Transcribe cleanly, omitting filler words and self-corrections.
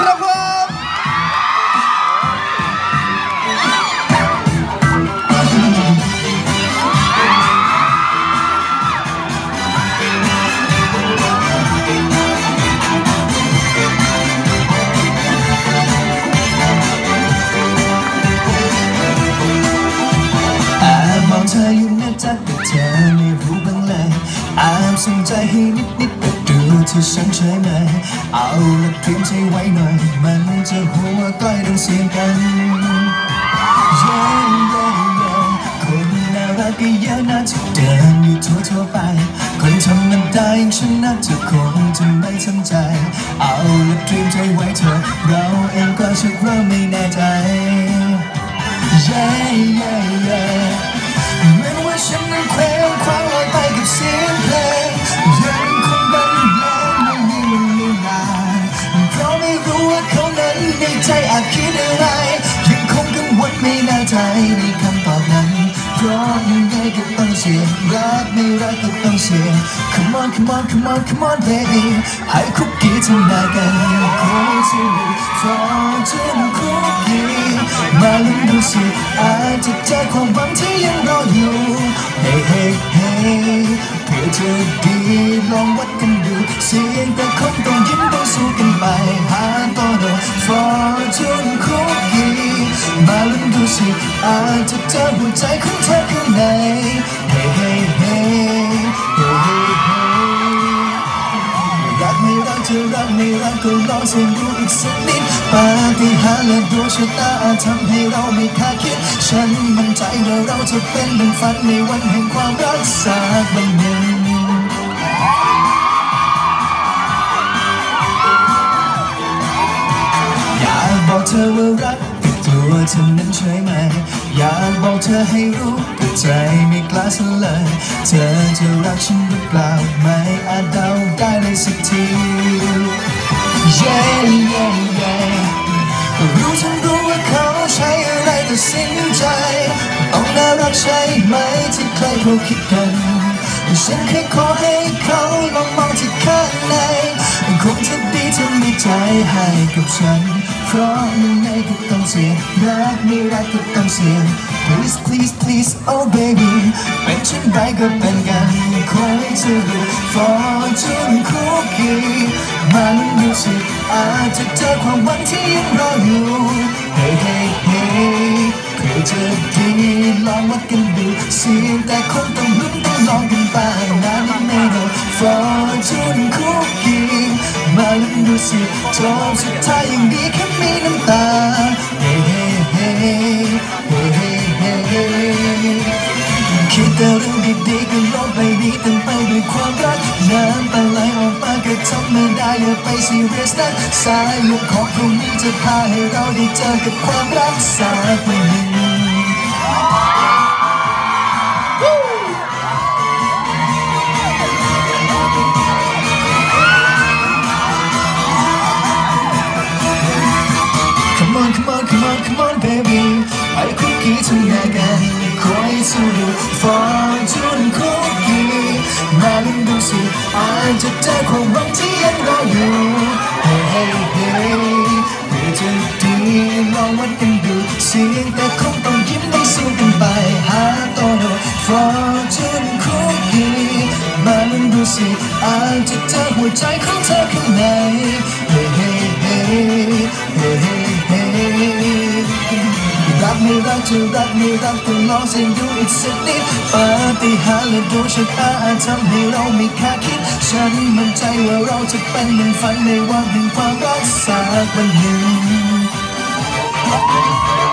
ครับผมเธออยู่นะจ๊ะแต่เธอไม่รู้บ้างเลยสนใจให้นิดแต่ดูที่ฉันใช่ไหมเอาละเตรียมใจไว้หน่อยมันจะหัวก้อยต้องเสียงกันคนน่ารักก็เยอะนะที่เดินอยู่ทั่วไปคนธรรมดาอย่างฉันน่าจะคงจะไม่สนใจเอาละเตรียมใจไว้เถอะเราเองก็ชักเริ่มไม่แน่ใจเหมือนว่าฉันนั้นเคว้งคว้างลอยไปกับเสียงเพลงยังคงบรรเลงไม่มีวันเวลาเพราะไม่รู้ว่าเขานั้นในใจอาจคิดอะไรยังคงกังวลไม่แน่ใจในคำตอบนั้นเพราะยังไงก็ต้องเสียงรักไม่รักก็ต้องเสียง Come on come on come on come on baby ให้คุกกี้ทำหน้ากันคอยสิFortune cookie มาลุ้นดูสิอาจจะเจอความหวังที่ยังรออยู่ Hey hey hey เพื่อจะดีลองวัดกันดูเสียงแต่คงต้องยิ้มต้องสู้กันไปหาตัวเรา Fortune cookie มาลุ้นดูสิอาจจะเจอหัวใจของเธอข้างใน Hey hey hey hey hey รักไม่รักจะรักไม่รักก็ลองเสี่ยงดูอีกสักนิดปาฏิหาริย์และดวงชะตาอาจทำให้เราไม่คาดคิดฉันมั่นใจว่าเราจะเป็นดังฝันในวันแห่งความรักสักวันหนึ่งอยากบอกเธอว่ารักกับตัวเธอนั้นใช่ไหมอยากบอกเธอให้รู้แต่ใจไม่กล้าเฉลยเธอจะรักฉันหรือเปล่าไม่อาจเดาได้เลยสักที รู้ฉันรู้ว่าเขาใช้อะไรตัดสินใจต้องน่ารักใช่ไหมที่ใครเขาคิดกันฉันแค่ขอให้เขาลองมองที่ข้างในคงจะดีถ้ามีใจให้กับฉันเพราะยังไงก็ต้องเสี่ยงรักไม่รักก็ต้องเสี่ยง Please please please oh baby เป็นเช่นไรก็เป็นกันคอยจะรู้ Fortune cookie มาลุ้นดูสิอาจจะเจอความหวังที่ยังรออยู่ Hey hey hey เพื่อจะดีลองวัดกันดูเสียงแต่คงต้องลุ้นต้องลองกันไปนะไม่รู้ Fortune cookie มาลุ้นดูสิจบสุดท้ายยังดีแค่มีน้ำตา Hey hey hey hey hey hey คิดแต่เรื่องดีๆก็ลบไปนี้เต็มไปด้วยความรักน้ำตาไหลออกมาก็ทำไม่ได้อย่าไปซีเรียสนะสายลมของพรุ่งนี้จะพาให้เราได้เจอกับความรักสักวันหนึ่งCome on, come on, come on, come on, baby ให้คุกกี้ทำงานกันคอยสู้ดู Fortune cookie มาลุ้นดูสิอาจจะเจอความหวังที่ยังรออยู่ Hey hey hey เพื่อจะดีลองวัดกันดูเสียงแต่คงต้องยิ้มต้องสู้กันไปหาตัวเรา Fortune cookie มาลุ้นดูสิอาจจะเจอหัวใจของเธอข้างใน Hey hey hey hey heyรักไม่รักจะรักไม่รักต้องลองเสี่ยงดูอีกสักนิดปาฏิหาริย์และดวงชะตาอาจทำให้เราไม่คาดคิดฉันมั่นใจว่าเราจะเป็นดังฝันในวันแห่งความรักสักวันหนึ่ง